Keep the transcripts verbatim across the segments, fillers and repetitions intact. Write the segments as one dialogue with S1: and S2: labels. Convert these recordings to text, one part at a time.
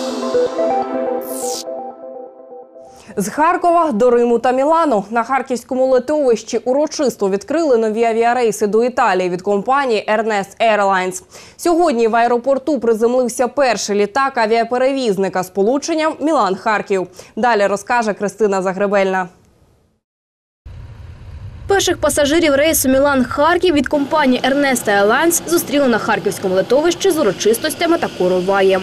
S1: З Харкова до Риму та Мілану. На харківському литовищі урочисто відкрили нові авіарейси до Італії від компанії Ernest Airlines. Сьогодні в аеропорту приземлився перший літак авіаперевізника з полученням Мілан-Харків. Далі розкаже Кристина Загребельна.
S2: Перших пасажирів рейсу Мілан-Харків від компанії Ernest Airlines зустріли на харківському литовищі з урочистостями та короваєм.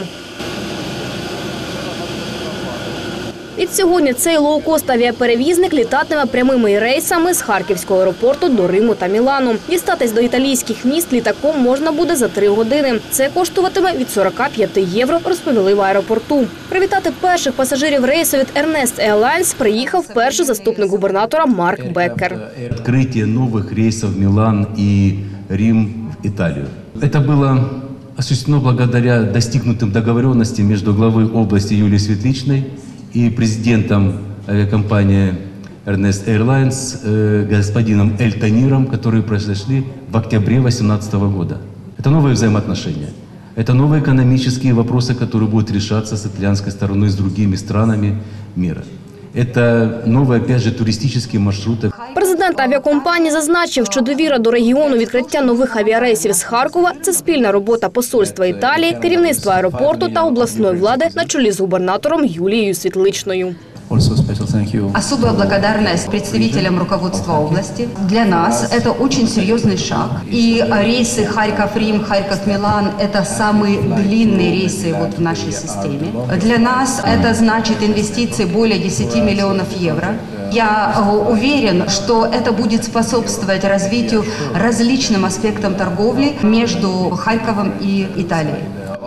S2: Відсьогодні цей лоукост авіаперевізник літатиме прямими рейсами з харківського аеропорту до Риму та Мілану. Дістатись до італійських міст літаком можна буде за три години. Це коштуватиме від сорока п'яти євро, розповіли в аеропорту. Привітати перших пасажирів рейсу від Ernest Airlines приїхав перший заступник губернатора Марк Беккер.
S3: Відкриття нових рейсів Мілан і Рим в Італію. Це було осуществлено благодаря достигнутым договоренностям между главой области Юлией Светличной и президентом авиакомпании Ernest Airlines э, господином Эльтониром, которые произошли в октябре две тысячи восемнадцатого года. Это новые взаимоотношения. Это новые экономические вопросы, которые будут решаться с итальянской стороной, с другими странами мира. Это новые, опять же, туристические маршруты.
S2: Президент авіакомпанії зазначив, що довіра до регіону відкриття нових авіарейсів з Харкова – це спільна робота посольства Італії, керівництва аеропорту та обласної влади на чолі з губернатором Юлією Світличною.
S4: Особая благодарность представителям руководства области. Для нас это очень серьезный шаг. И рейсы Харьков-Рим, Харьков-Милан – это самые длинные рейсы вот в нашей системе. Для нас это значит инвестиции более десяти миллионов евро. Я уверен, что это будет способствовать развитию различным аспектам торговли между Харьковом и Италией.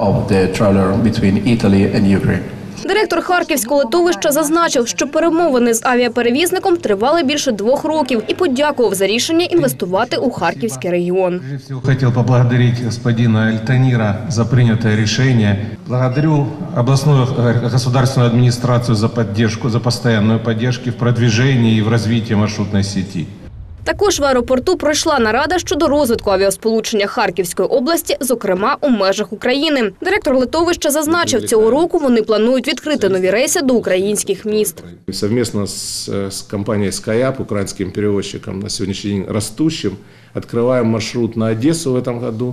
S2: Директор харківського литовища зазначив, що перемовини з авіаперевізником тривали більше двох років і подякував за рішення інвестувати у харківський регіон.
S5: Хотів поблагодарити господина Эльтонира за прийняте рішення. Благодарю обласну государственную администрацию за поддержку, за постоянную поддержку в продвижении и в развитии маршрутной сети.
S2: Також в аеропорту пройшла нарада щодо розвитку авіасполучення Харківської області, зокрема у межах України. Директор литовища зазначив, цього року вони планують відкрити нові рейси до українських міст.
S6: Совместно з, з компанією SkyUp, українським перевозчиком, на сьогоднішній день растущим, відкриваємо маршрут на Одесу в цьому році.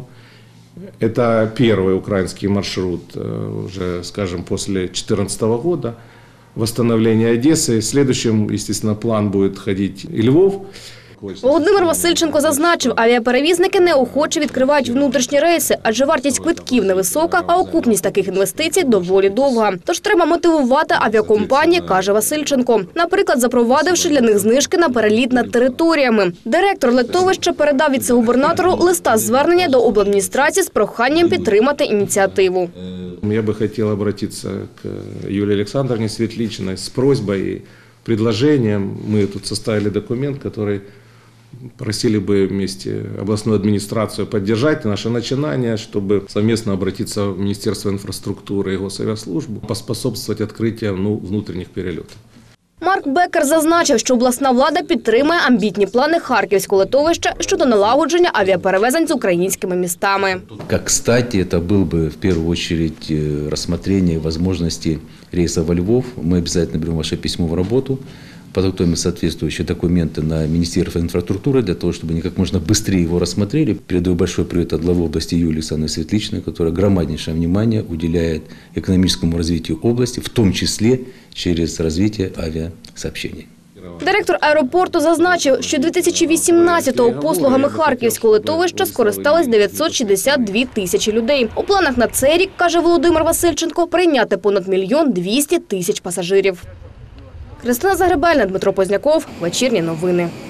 S6: Это первый украинский маршрут, уже, скажем, после две тысячи четырнадцатого года. Восстановление Одессы. Следующим, естественно, план будет ходить и Львов.
S2: Володимир Васильченко зазначив, авіаперевізники неохоче відкривають внутрішні рейси, адже вартість квитків невисока, а окупність таких інвестицій доволі довга. Тож треба мотивувати авіакомпанії, каже Васильченко, наприклад, запровадивши для них знижки на переліт над територіями. Директор литовища передав віце-губернатору листа звернення до обладміністрації з проханням підтримати ініціативу.
S6: Я бы хотел обратиться к Юлии Александровне Светличной с просьбой и предложением. Мы тут составили документ, который просили бы вместе областную администрацию поддержать наше начинание, чтобы совместно обратиться в Министерство инфраструктуры и Госавиаслужбу, поспособствовать открытию ну, внутренних перелетов.
S2: Марк Беккер зазначив, що обласна влада підтримує амбітні плани харківського литовища щодо налагодження авіаперевезень з українськими містами.
S3: Как кстати, это был бы в первую очередь рассмотрение возможности рейса во Львов. Мы обязательно берем ваше письмо в работу, подготовим соответствующие документы на Министерство инфраструктуры для того, чтобы они как можно быстрее его рассмотрели. Передаю большой привет от главы области Юлии Александровны Светличной, которая громаднейшее внимание уделяет экономическому развитию области, в том числе через развитие авиасообщений.
S2: Директор аеропорту зазначив, що дві тисячі вісімнадцятого послугами харківського литовища скористались дев'ятсот шістдесят дві тисячі людей. У планах на цей рік, каже Володимир Васильченко, прийняти понад мільйон двісті тисяч пасажирів. Кристина Загребельна, Дмитро Позняков. Вечірні новини.